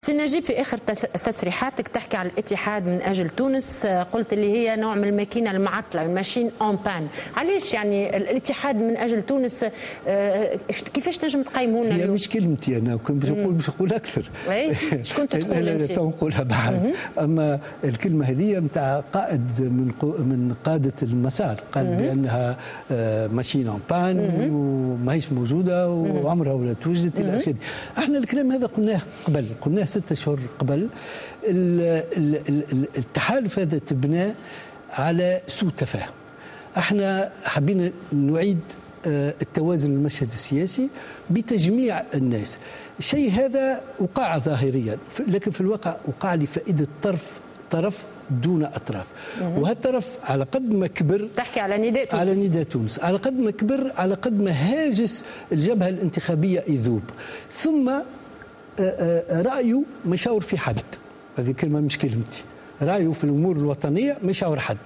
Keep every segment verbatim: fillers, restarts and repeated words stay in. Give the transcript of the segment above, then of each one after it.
سي نجيب، في اخر تصريحاتك تحكي على الاتحاد من اجل تونس، قلت اللي هي نوع من الماكينه المعطله، الماشين اون بان. علاش يعني الاتحاد من اجل تونس؟ كيفاش نجم تقيموا لنا اليوم؟ هي مش كلمتي انا، كنت باش نقول باش نقول اكثر. اي شكون تقول انت؟ تو نقولها بعد. اما الكلمه هذه نتاع قائد من من قاده المسار، قال بانها ماشين اون بان وماهيش موجوده وعمرها ولا توجد الى اخره. احنا الكلام هذا قلناه قبل، قلناه ستة اشهر قبل. التحالف هذا تبنى على سوء تفاهم. احنا حبينا نعيد التوازن المشهد السياسي بتجميع الناس. الشيء هذا وقع ظاهريا، لكن في الواقع وقع لفائده طرف طرف دون اطراف. وهذا الطرف على قد ما كبر، تحكي على نداء تونس، على نداء تونس، على قد ما كبر على قد ما هاجس الجبهه الانتخابيه يذوب. ثم رايه ما يشاور في حد، هذه كلمه مش كلمتي، رايه في الامور الوطنيه ما يشاور حد.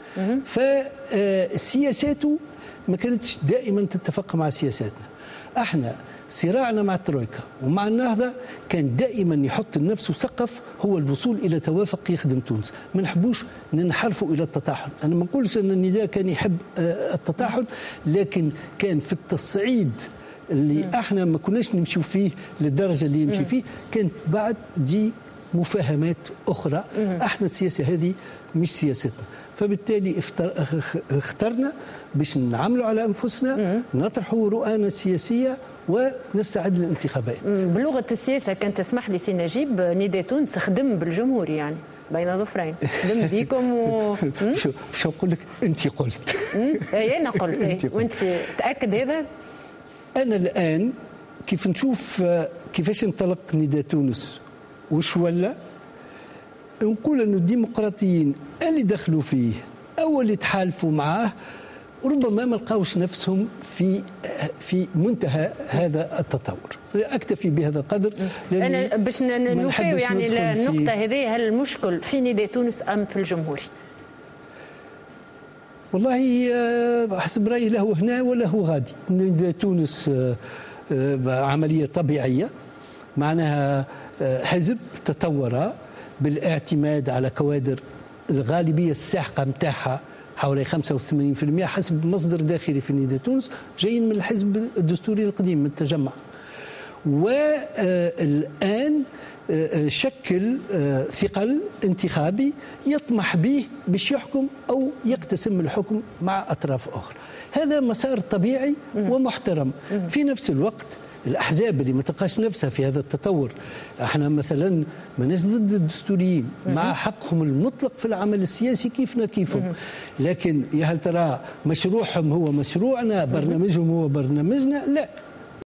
فسياساته ما كانتش دائما تتفق مع سياساتنا. احنا صراعنا مع الترويكا ومع النهضه كان دائما يحط لنفسه سقف هو الوصول الى توافق يخدم تونس، ما نحبوش ننحرفوا الى التطاحن. انا ما نقولش ان النداء كان يحب التطاحن، لكن كان في التصعيد اللي احنا ما كناش نمشيو فيه للدرجه اللي يمشي فيه، كانت بعد دي مفاهمات اخرى. احنا السياسه هذه مش سياستنا، فبالتالي اخترنا باش نعملوا على انفسنا، نطرحوا رؤانا السياسيه ونستعد للانتخابات. بلغه السياسه كان تسمح لي سي نجيب، نداء تونس خدم بالجمهور يعني بين ظفرين، خدم بيكم و شو نقول لك؟ انت قلت. اي انا قلت، وانت تاكد هذا؟ انا الان كيف نشوف كيفاش انطلق نداء تونس وش ولا، نقول انه الديمقراطيين اللي دخلوا فيه او اللي تحالفوا معاه ربما ما لقاوش نفسهم في في منتهى هذا التطور. اكتفي بهذا القدر. انا باش نوفيو يعني النقطه هذه، هل المشكل في نداء تونس ام في الجمهوري؟ والله حسب رايي لا هو هنا ولا هو غادي. نداء تونس عمليه طبيعيه، معناها حزب تطور بالاعتماد على كوادر الغالبيه الساحقه نتاعها حوالي خمسة وثمانين بالمئة حسب مصدر داخلي في نداء تونس جايين من الحزب الدستوري القديم من التجمع. والآن شكل ثقل انتخابي يطمح به باش يحكم أو يقتسم الحكم مع أطراف أخرى. هذا مسار طبيعي ومحترم. في نفس الوقت الأحزاب اللي ما تلقاش نفسها في هذا التطور، احنا مثلا ماناش ضد الدستوريين، مع حقهم المطلق في العمل السياسي كيفنا كيفهم، لكن يا هل ترى مشروعهم هو مشروعنا، برنامجهم هو برنامجنا؟ لا.